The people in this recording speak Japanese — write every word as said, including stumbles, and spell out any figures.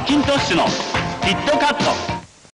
ッキントッシュのキットカット。